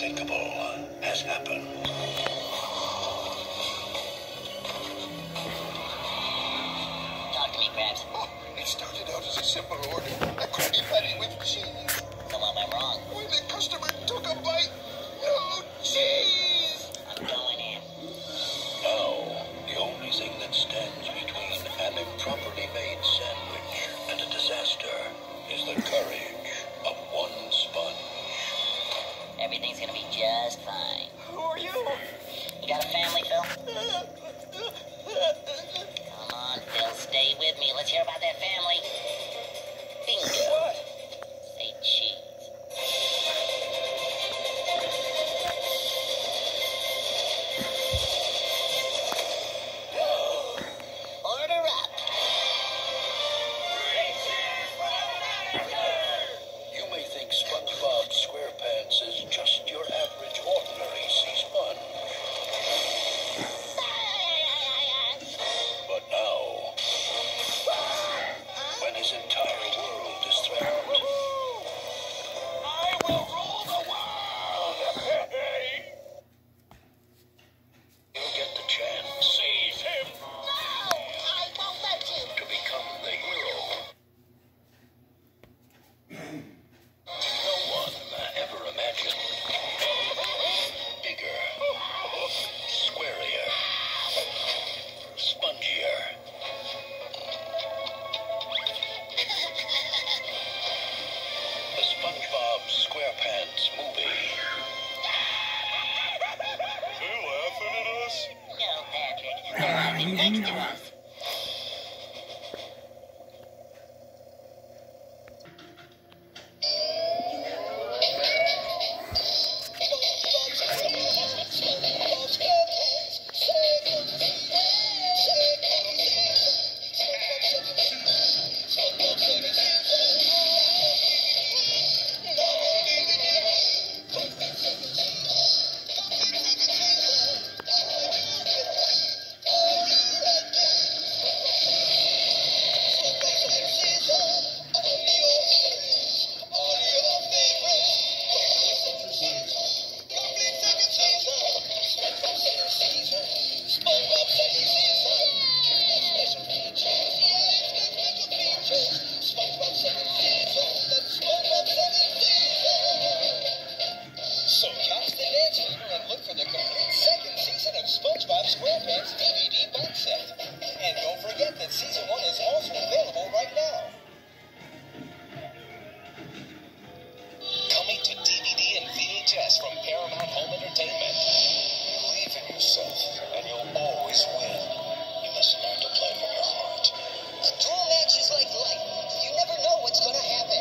unthinkable has happened. Talk to me, Krabs. Oh, it started out as a simple order. A Krabby Patty with cheese. So what went wrong? When the customer took a bite, no cheese! I'm going in. Now, the only thing that stands between an improperly made sandwich and a disaster is the courage of one sponge. Everything's gonna be just fine. Who are you? You got a family, Phil? Come on, Phil, stay with me. Let's hear about that family. Bingo. What? Say cheese. Order up. You may think SpongeBob SquarePants is just your average ordinary sea sponge. But now, when his entire world is threatened, I will rule the world! he'll get the chance Seize him! No, I won't let you. to become the hero no one ever imagined. Bigger, squarier, spongier. The SpongeBob SquarePants movie. They're laughing at us? No, Patrick. They're laughing next to us. So count the dance leader and look for the complete second season of SpongeBob SquarePants DVD box set. And don't forget that season 1 is also available right now. Coming to DVD and VHS from Paramount Home Entertainment. Believe in yourself, and you'll always win. You must learn to play from your heart. A duel match is like life. You never know what's going to happen.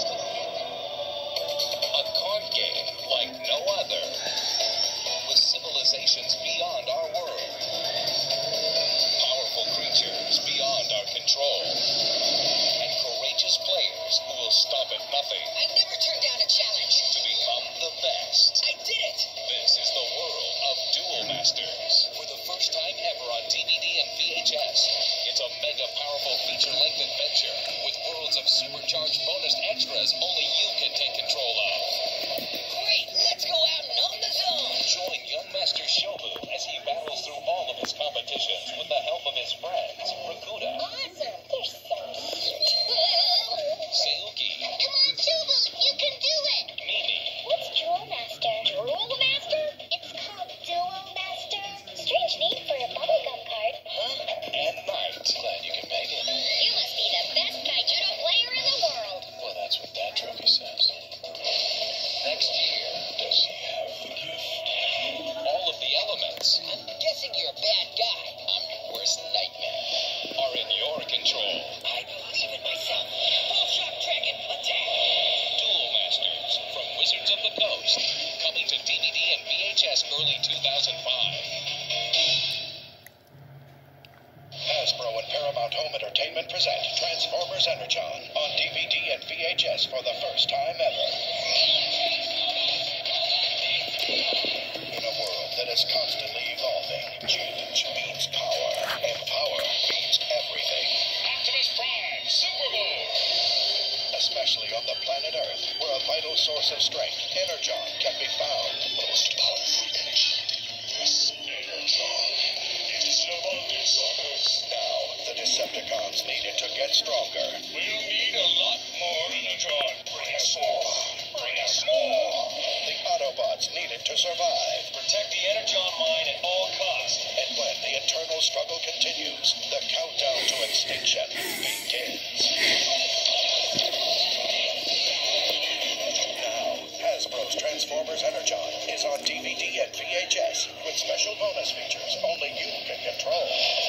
A card game like no other. With civilizations beyond our world. Powerful creatures beyond our control. And courageous players who will stop at nothing I never turned down a challenge. to become the best. I did it! This is the world of Duel Masters. For the first time ever on DVD and VHS, it's a mega powerful feature-length adventure with worlds of supercharged bonus extras only you can take control of. Great, let's go out and own the zone! Join young Master Shobu as he battles through all of his competitions with the help of his friends, Rakuda, Awesome! They're so cute! Seuki, Come on, Silver! You can do it! Mimi, What's Duel Master? Duel Master? It's called Duel Master. Strange name for a bubblegum card. and Knight. Glad you can make it. You must be the best Kaijudo player in the world. Well, that's what that trophy says. Next year, does he have the gift? All of the elements I'm guessing you're a bad guy. I'm your worst nightmare are in your control. I believe in myself. Full shock dragon, attack! Duel Masters from Wizards of the Coast. Coming to DVD and VHS early 2005. Hasbro and Paramount Home Entertainment present Transformers Energon on DVD and VHS for the first time ever. In a world that is constantly evolving, change means power, and power means everything. Optimus Prime, Super Move! Especially on the planet Earth. Earth, where a vital source of strength, Energon, can be found. The most powerful energy. Yes, Energon. It is an abundance on Earth. Now, the Decepticons need it to get stronger. We'll need a lot more Energon. Bring us more. Bring us more. The Autobots need it to survive. Protect the Energon mine at all costs. And when the eternal struggle continues, the countdown to extinction begins. Now, Hasbro's Transformers Energon is on DVD and VHS with special bonus features only you can control.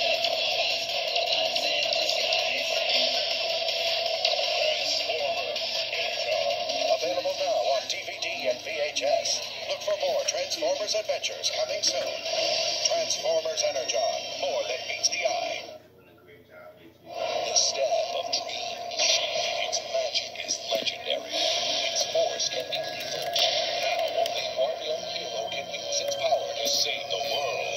Available now on DVD and VHS. Look for more Transformers adventures coming soon. Transformers Energon, more than meets the eye. The Stab of Dreams. Its magic is legendary. Its force can be lethal. Now only one young hero can use its power to save the world.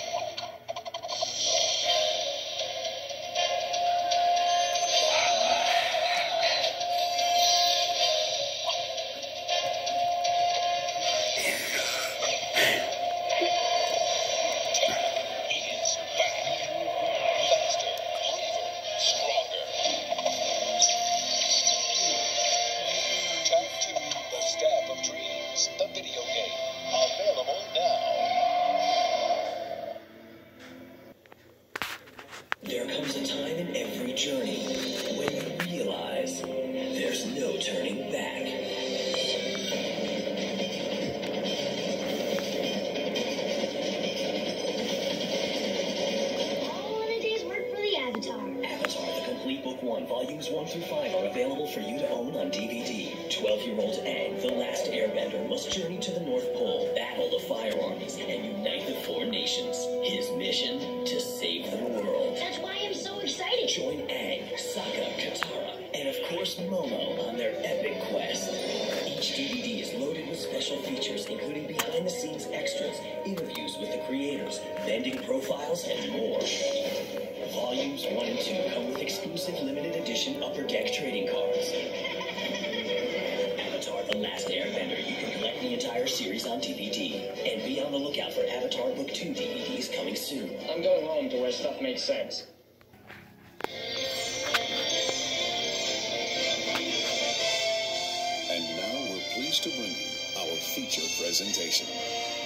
There comes a time in every journey when you realize there's no turning back. All in a day's work for the Avatar. Avatar, the complete book 1, volumes 1 through 5 are available for you to own on DVD. 12-year-old Aang, the last airbender, must journey to the North Pole, battle the fire armies, and unite the 4 nations. His mission? To save the world. That's why I'm so excited. Join Aang, Sokka, Katara, and of course Momo on their epic quest. Each DVD is loaded with special features, including behind-the-scenes extras, interviews with the creators, vending profiles, and more. Volumes 1 and 2 come with exclusive limited edition Upper Deck trading cards. Avatar: The Last Airbender. You can collect the entire series on DVD. And be on the lookout for Avatar Book 2 DVDs coming soon. I'm going home to where stuff makes sense. And now we're pleased to bring you our feature presentation.